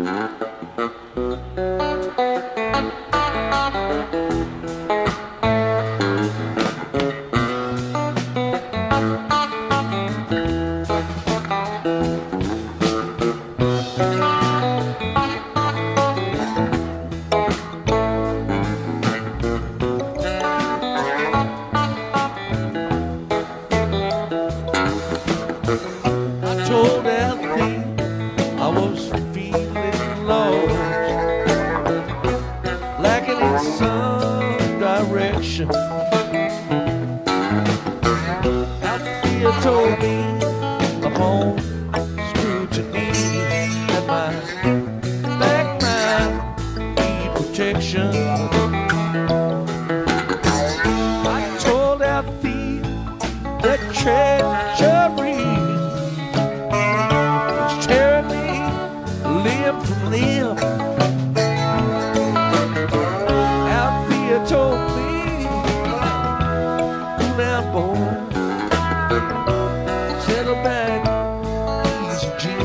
Told Alfie I was feeling lost, lacking in some direction. Alfie told me upon scrutiny that my back might need protection. I told Alfie that treachery limb from limb. Althea told me, cool down, boy, settle back, easy, Jim.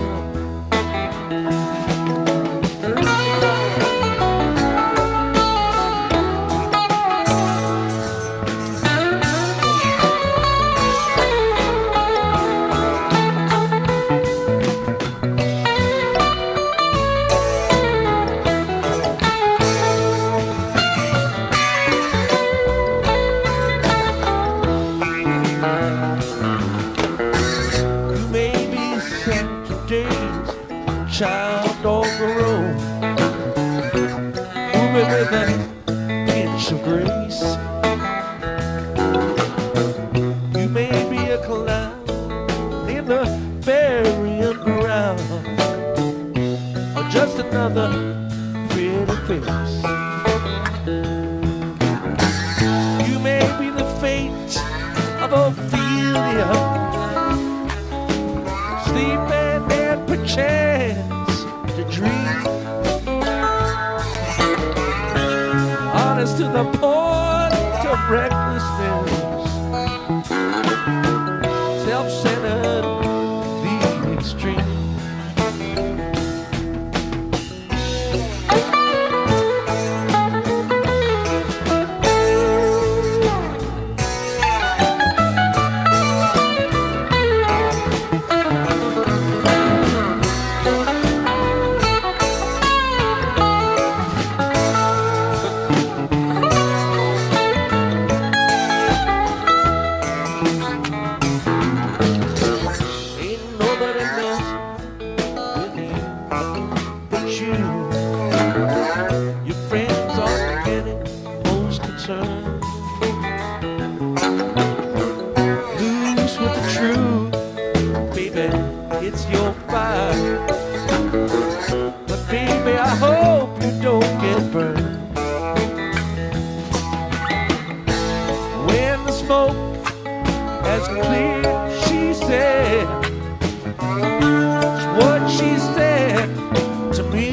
Child on the road, moving with a pinch of grace. You may be a clown in the burying ground, or just another pretty face. You may be the fate of Ophelia, sleeping and perchance to dream, honest to the point of recklessness, self-centered, the extreme. Your friends are getting most concerned. Loose with the truth, baby, it's your fire. But baby, I hope you don't get burned. When the smoke has cleared, she said, it's what she said to me.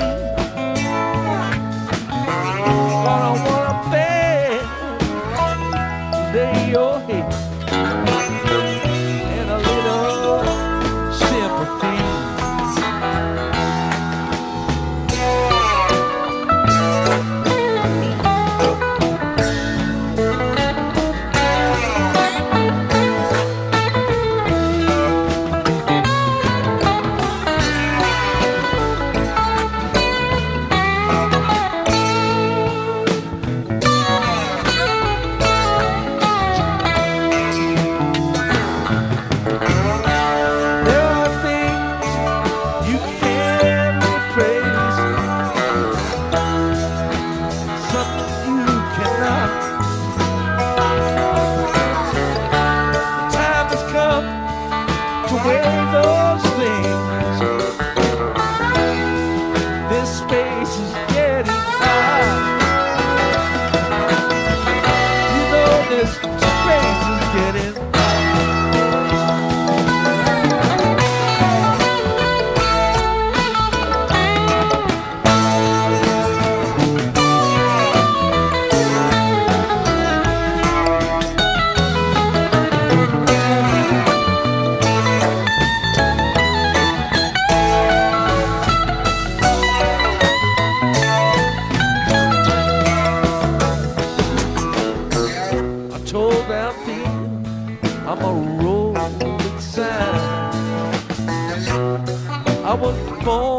Lay your head and a little sympathy.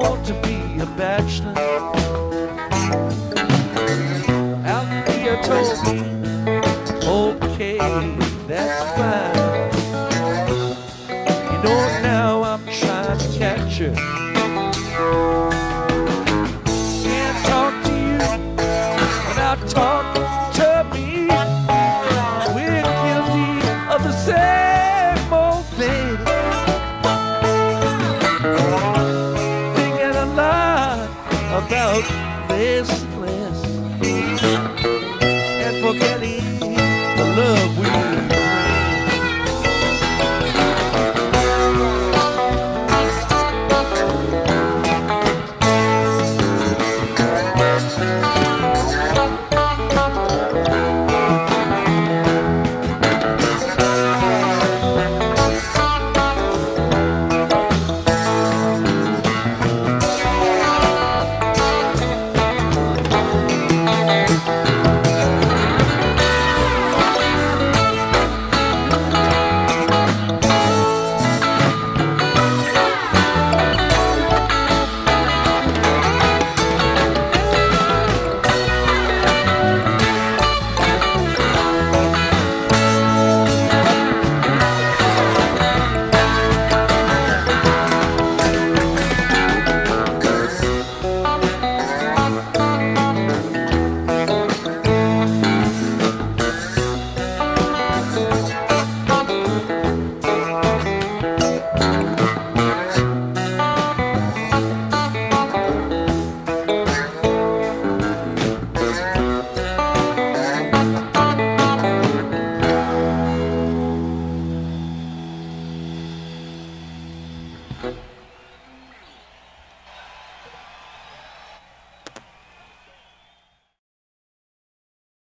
want to be a bachelor. Althea told me, okay, that's fine. You know now I'm trying to catch her. Can't talk to you without talking to me. We're guilty of the same old thing. Thinking a lot about this place and forgetting the love we